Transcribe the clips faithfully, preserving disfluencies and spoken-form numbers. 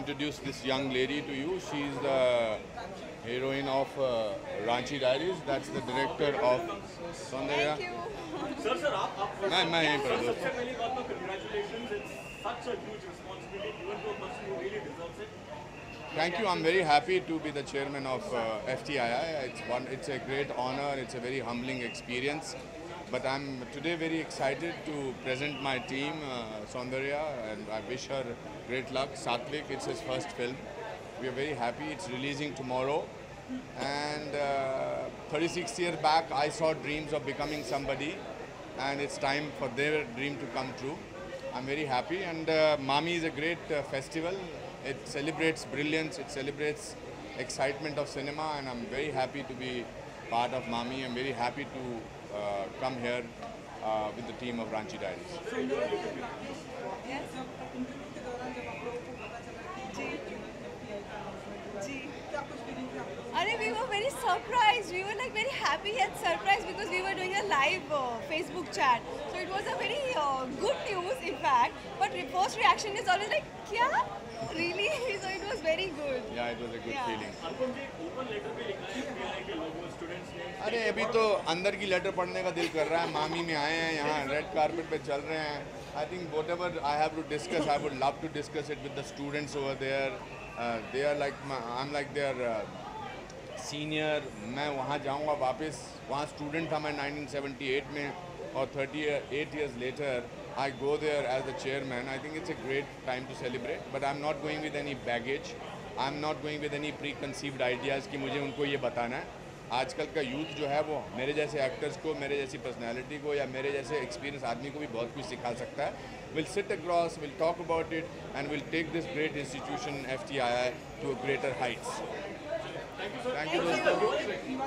introduce this young lady to you. She's the heroine of uh, Ranchi Diaries. That's the director of Saundarya. Thank you. Sir, sir, आप आप मैं मैं यहीं पर हूँ। सबसे पहली बात तो congratulations. It's such a huge responsibility given to a person who really deserves it. Thank you. I'm very happy to be the chairman of uh, F T I I. It's one. It's a great honor. It's a very humbling experience. But I'm today very excited to present my team, uh, Saundarya, and I wish her great luck. Satvik, it's his first film. We are very happy. It's releasing tomorrow. And uh, thirty-six years back, I saw dreams of becoming somebody, and it's time for their dream to come true. I'm very happy. And uh, Mami is a great uh, festival. It celebrates brilliance. It celebrates excitement of cinema, and I'm very happy to be part of Mami. I'm very happy to uh, come here uh, with the team of Ranchi Diaries. Arey, we were very surprised. We were like very happy and surprised because we were doing a live uh, Facebook chat. So it was a very uh, good news, in fact. But the first reaction is always like, "Kya? Really?" So it was very good. Yeah, it was a good Yeah. feeling. Anupam ji open letter पे लिखा है F T I I के लोगो students ने अरे अभी तो अंदर की लेटर पढ़ने का दिल कर रहा है. मामी में आए हैं, यहाँ रेड कारपेट पे चल रहे हैं. I think whatever I have to discuss, I would love to discuss it with the students over there. Uh, they are like my, I'm like their uh, senior. मैं वहाँ जाऊँगा वापस. वहाँ स्टूडेंट था मैं nineteen seventy-eight में, और thirty-eight years later I go there as the chairman. I think it's a great time to celebrate. But I'm not going with any baggage. I'm not going with any preconceived ideas कि मुझे उनको ये बताना है. आजकल का youth जो है वो मेरे जैसे एक्टर्स को, मेरे जैसी पर्सनालिटी को या मेरे जैसे एक्सपीरियंस आदमी को भी बहुत कुछ सिखा सकता है. We'll sit across, we'll talk about it, and we'll take this great institution F T I I to greater heights. Thank you दोस्तों.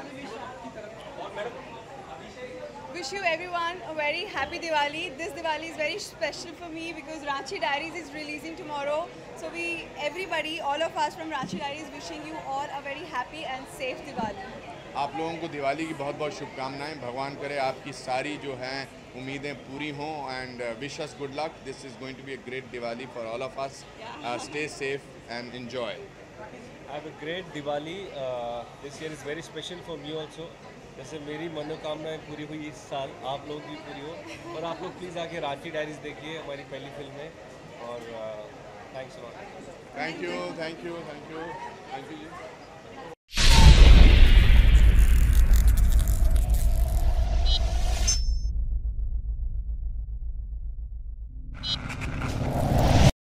Wish you everyone a very happy Diwali. This Diwali is very special for me because Ranchi Diaries is releasing tomorrow. So we, everybody, all of us from Ranchi Diaries, wishing you all a very happy and safe Diwali. आप लोगों को दिवाली की बहुत बहुत शुभकामनाएं. भगवान करे आपकी सारी जो हैं उम्मीदें पूरी हों, and wish us good luck. This is going to be a great Diwali for all of us. Stay safe and enjoy. Have a great Diwali. Uh, this year is very special for me also. जैसे मेरी मनोकामनाएं पूरी हुई इस साल, आप लोग भी पूरी हो. और आप लोग प्लीज़ आके रांची डायरीज देखिए, हमारी पहली फिल्म है. और thanks a lot. Thank you thank you thank you thank you ji.